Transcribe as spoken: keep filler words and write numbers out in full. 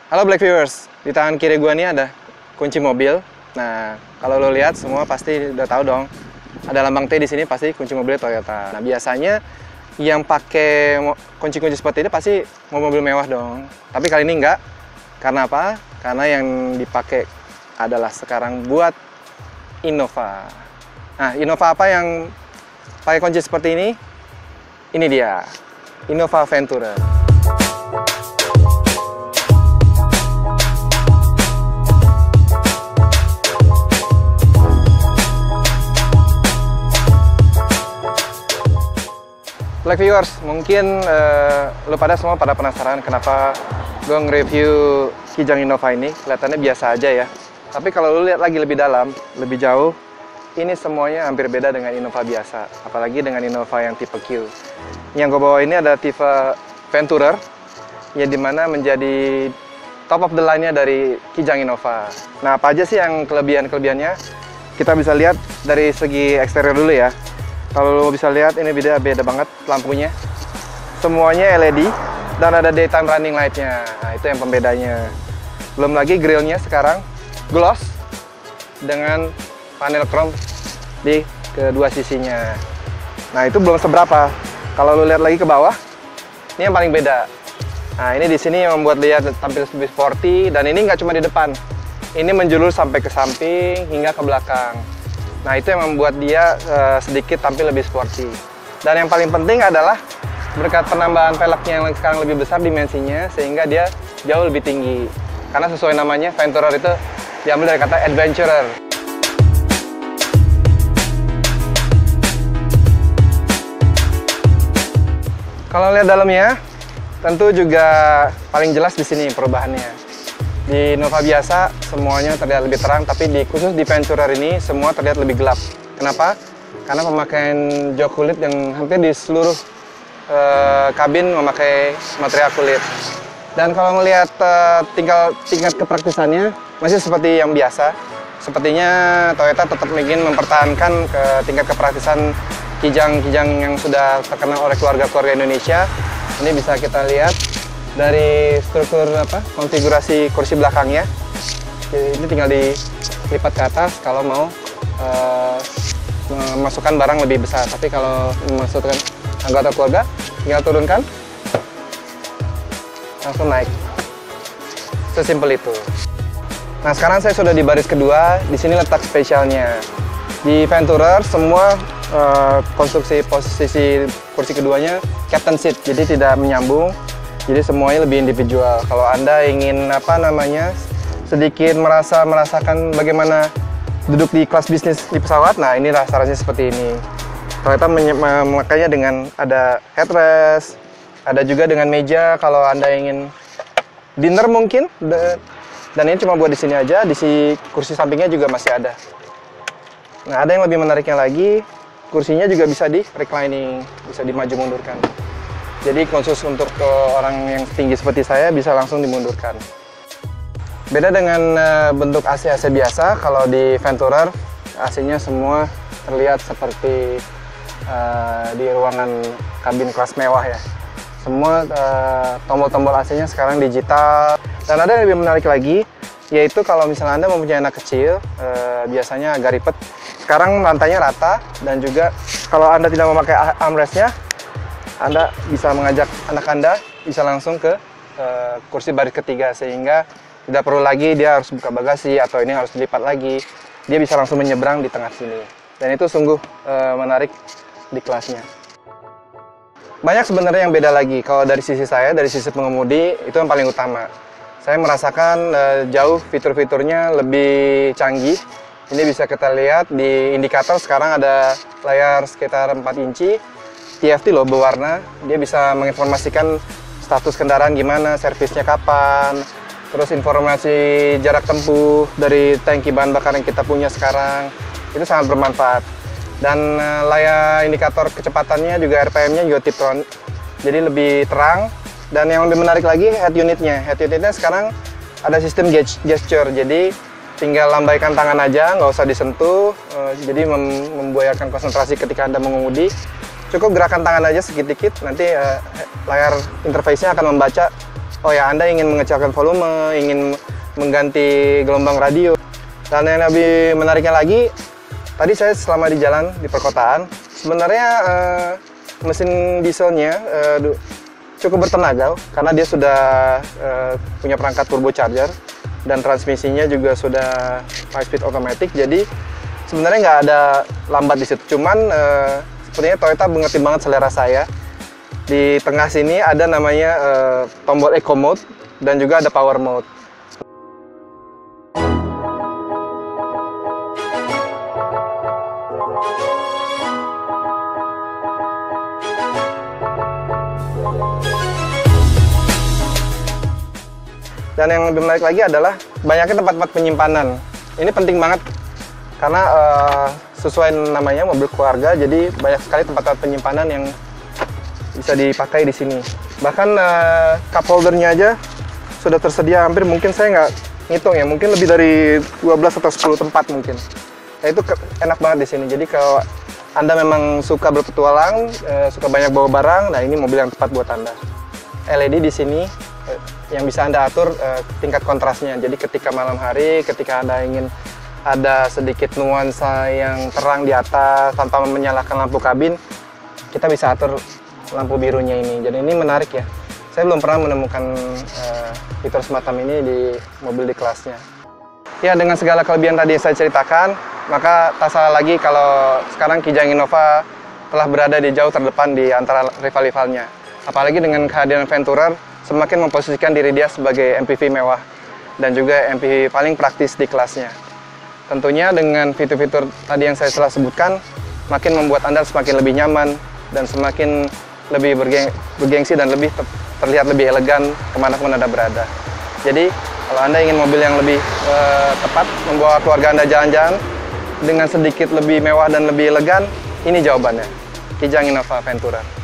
Halo Black Viewers, di tangan kiri gua nih ada kunci mobil. Nah, kalau lo lihat semua pasti udah tahu dong. Ada lambang T di sini pasti kunci mobil Toyota. Nah, biasanya yang pakai kunci-kunci seperti ini pasti mau mobil mewah dong. Tapi kali ini enggak. Karena apa? Karena yang dipakai adalah sekarang buat Innova. Nah, Innova apa yang pakai kunci seperti ini? Ini dia, Innova Venturer. Black Viewers, mungkin uh, lo pada semua pada penasaran kenapa gue nge-review Kijang Innova ini. Kelihatannya biasa aja ya. Tapi kalau lo lihat lagi lebih dalam, lebih jauh, ini semuanya hampir beda dengan Innova biasa. Apalagi dengan Innova yang tipe Q. Yang gue bawa ini ada tipe Venturer, yang dimana menjadi top of the line-nya dari Kijang Innova. Nah, apa aja sih yang kelebihan-kelebihannya? Kita bisa lihat dari segi eksterior dulu ya. Kalau lo bisa lihat ini beda beda banget lampunya. Semuanya L E D dan ada daytime running light-nya. Nah, itu yang pembedanya. Belum lagi grillnya sekarang gloss dengan panel chrome di kedua sisinya. Nah, itu belum seberapa. Kalau lo lihat lagi ke bawah, ini yang paling beda. Nah, ini di sini yang membuat lihat tampil lebih sporty, dan ini nggak cuma di depan. Ini menjulur sampai ke samping hingga ke belakang. Nah, itu yang membuat dia uh, sedikit tampil lebih sporty. Dan yang paling penting adalah berkat penambahan velgnya yang sekarang lebih besar dimensinya, sehingga dia jauh lebih tinggi. Karena sesuai namanya, Venturer itu diambil dari kata adventurer. Kalau lihat dalamnya, tentu juga paling jelas di sini perubahannya. Di Innova biasa semuanya terlihat lebih terang, tapi di khusus di Venturer ini semua terlihat lebih gelap. Kenapa? Karena pemakaian jok kulit yang hampir di seluruh uh, kabin memakai material kulit. Dan kalau melihat uh, tinggal tingkat kepraktisannya masih seperti yang biasa. Sepertinya Toyota tetap ingin mempertahankan ke tingkat kepraktisan Kijang-Kijang yang sudah terkenal oleh keluarga-keluarga Indonesia. Ini bisa kita lihat dari struktur apa konfigurasi kursi belakangnya. Jadi ini tinggal dilipat ke atas kalau mau uh, memasukkan barang lebih besar. Tapi kalau memasukkan anggota keluarga, tinggal turunkan, langsung naik. Sesimpel itu. Nah, sekarang saya sudah di baris kedua. Di sini letak spesialnya. Di Venturer semua uh, konstruksi posisi kursi keduanya captain seat, jadi tidak menyambung. Jadi semuanya lebih individual. Kalau Anda ingin apa namanya sedikit merasa merasakan bagaimana duduk di kelas bisnis di pesawat, nah ini rasanya seperti ini. Toyota memakainya dengan ada headrest, ada juga dengan meja kalau Anda ingin dinner mungkin. Dan ini cuma buat di sini aja, di si kursi sampingnya juga masih ada. Nah, ada yang lebih menariknya lagi, kursinya juga bisa di reclining, bisa dimaju mundurkan. Jadi khusus untuk uh, orang yang tinggi seperti saya bisa langsung dimundurkan. Beda dengan uh, bentuk A C-A C biasa, kalau di Venturer A C-nya semua terlihat seperti uh, di ruangan kabin kelas mewah ya. Semua tombol-tombol uh, A C-nya sekarang digital. Dan ada yang lebih menarik lagi, yaitu kalau misalnya Anda mempunyai anak kecil, uh, biasanya agak ribet. Sekarang lantainya rata, dan juga kalau Anda tidak memakai armrest-nya, Anda bisa mengajak anak Anda bisa langsung ke uh, kursi baris ketiga, sehingga tidak perlu lagi dia harus buka bagasi atau ini harus dilipat lagi. Dia bisa langsung menyeberang di tengah sini. Dan itu sungguh uh, menarik di kelasnya. Banyak sebenarnya yang beda lagi. Kalau dari sisi saya, dari sisi pengemudi, itu yang paling utama. Saya merasakan uh, jauh fitur-fiturnya lebih canggih. Ini bisa kita lihat di indikator sekarang ada layar sekitar empat inci. T F T loh berwarna, dia bisa menginformasikan status kendaraan gimana, servisnya kapan, terus informasi jarak tempuh dari tangki bahan bakar yang kita punya sekarang, itu sangat bermanfaat. Dan uh, layar indikator kecepatannya juga R P M-nya juga Tiptron, jadi lebih terang. Dan yang lebih menarik lagi head unitnya, head unitnya sekarang ada sistem gesture, jadi tinggal lambaikan tangan aja, nggak usah disentuh, uh, jadi mem membuayakan konsentrasi ketika Anda mengemudi. Cukup gerakan tangan aja sedikit-sedikit, nanti uh, layar interface-nya akan membaca oh ya, Anda ingin mengecilkan volume, ingin mengganti gelombang radio. Dan yang lebih menariknya lagi, tadi saya selama di jalan di perkotaan, sebenarnya uh, mesin dieselnya uh, cukup bertenaga karena dia sudah uh, punya perangkat turbocharger dan transmisinya juga sudah five speed automatic. Jadi sebenarnya nggak ada lambat di situ. Cuman uh, sepertinya Toyota mengerti banget selera saya. Di tengah sini ada namanya uh, tombol Eco Mode dan juga ada Power Mode. Dan yang lebih menarik lagi adalah banyaknya tempat-tempat penyimpanan. Ini penting banget karena uh, sesuai namanya mobil keluarga, jadi banyak sekali tempat-tempat penyimpanan yang bisa dipakai di sini. Bahkan uh, cup holdernya aja sudah tersedia hampir, mungkin saya nggak ngitung ya, mungkin lebih dari dua belas atau sepuluh tempat mungkin. Nah, itu enak banget di sini. Jadi kalau Anda memang suka berpetualang, uh, suka banyak bawa barang, nah ini mobil yang tepat buat Anda. L E D di sini uh, yang bisa Anda atur uh, tingkat kontrasnya. Jadi ketika malam hari, ketika Anda ingin ada sedikit nuansa yang terang di atas tanpa menyalakan lampu kabin, kita bisa atur lampu birunya ini. Jadi ini menarik ya. Saya belum pernah menemukan uh, fitur semacam ini di mobil di kelasnya. Ya, dengan segala kelebihan tadi yang saya ceritakan, maka tak salah lagi kalau sekarang Kijang Innova telah berada di jauh terdepan di antara rival-rivalnya. Apalagi dengan kehadiran Venturer, semakin memposisikan diri dia sebagai M P V mewah dan juga M P V paling praktis di kelasnya. Tentunya dengan fitur-fitur tadi yang saya telah sebutkan, makin membuat Anda semakin lebih nyaman dan semakin lebih bergeng bergengsi dan lebih te terlihat lebih elegan kemanapun Anda berada. Jadi, kalau Anda ingin mobil yang lebih uh, tepat, membawa keluarga Anda jalan-jalan dengan sedikit lebih mewah dan lebih elegan, ini jawabannya, Kijang Innova Venturer.